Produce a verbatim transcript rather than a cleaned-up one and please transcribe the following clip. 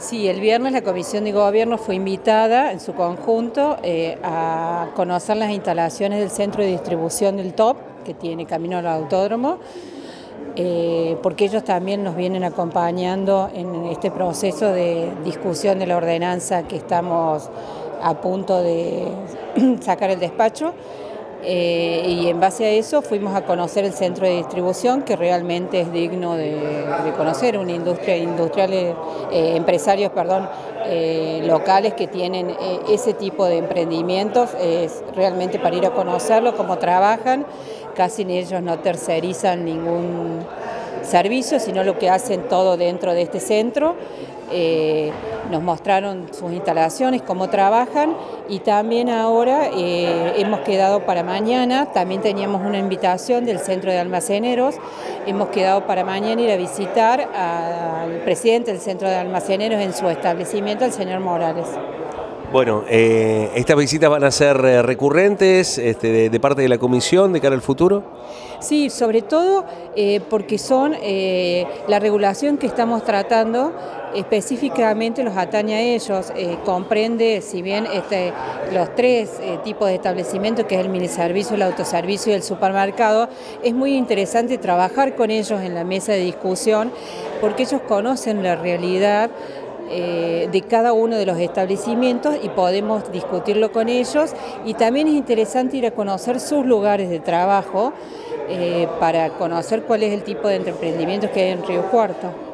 Sí, el viernes la Comisión de Gobierno fue invitada en su conjunto eh, a conocer las instalaciones del centro de distribución del T O P, que tiene camino al autódromo, eh, porque ellos también nos vienen acompañando en este proceso de discusión de la ordenanza que estamos a punto de sacar el despacho. Eh, y en base a eso fuimos a conocer el centro de distribución, que realmente es digno de, de conocer, una industria, industriales, eh, empresarios perdón, eh, locales que tienen eh, ese tipo de emprendimientos, es realmente para ir a conocerlo, cómo trabajan. Casi ellos no tercerizan ningún servicio, sino lo que hacen todo dentro de este centro. Eh, nos mostraron sus instalaciones, cómo trabajan, y también ahora eh, hemos quedado para mañana, también teníamos una invitación del Centro de Almaceneros, hemos quedado para mañana ir a visitar al presidente del Centro de Almaceneros en su establecimiento, el señor Morales. Bueno, eh, ¿estas visitas van a ser eh, recurrentes este, de, de parte de la Comisión de cara al futuro? Sí, sobre todo eh, porque son eh, la regulación que estamos tratando, específicamente los atañe a ellos, eh, comprende, si bien este, los tres eh, tipos de establecimientos, que es el miniservicio, el autoservicio y el supermercado, es muy interesante trabajar con ellos en la mesa de discusión, porque ellos conocen la realidad Eh, de cada uno de los establecimientos y podemos discutirlo con ellos, y también es interesante ir a conocer sus lugares de trabajo eh, para conocer cuál es el tipo de emprendimientos que hay en Río Cuarto.